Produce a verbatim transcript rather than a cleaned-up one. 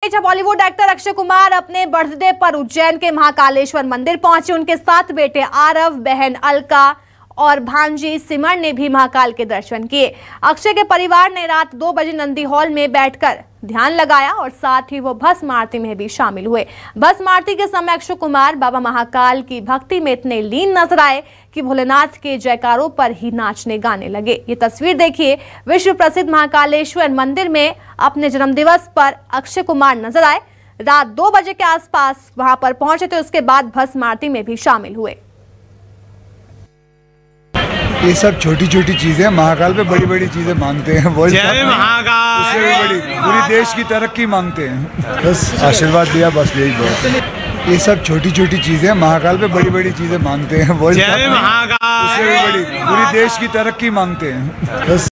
में जब बॉलीवुड एक्टर अक्षय कुमार अपने बर्थडे पर उज्जैन के महाकालेश्वर मंदिर पहुंचे, उनके साथ बेटे आरव, बहन अलका और भांजी सिमर ने भी महाकाल के दर्शन किए। अक्षय के परिवार ने रात दो बजे नंदी हॉल में बैठकर ध्यान लगाया और साथ ही वो भस्म आरती में भी शामिल हुए। भस्म आरती के समय अक्षय कुमार बाबा महाकाल की भक्ति में इतने लीन नजर आए कि भोलेनाथ के जयकारों पर ही नाचने गाने लगे। ये तस्वीर देखिए, विश्व प्रसिद्ध महाकालेश्वर मंदिर में अपने जन्मदिवस पर अक्षय कुमार नजर आए। रात दो बजे के आसपास वहां पर पहुंचे थे, उसके बाद भस्म आरती में भी शामिल हुए। ये सब छोटी छोटी चीजें महाकाल पे बड़ी बड़ी चीजें मांगते हैं, वो जय महाकाल, उससे भी बड़ी पूरी देश की तरक्की मांगते हैं। बस आशीर्वाद दिया, बस यही बहुत। ये सब छोटी छोटी चीजें महाकाल पे बड़ी बड़ी चीजें मांगते हैं, वो जय महाकाल, उससे भी बड़ी पूरी देश की तरक्की मांगते हैं। बस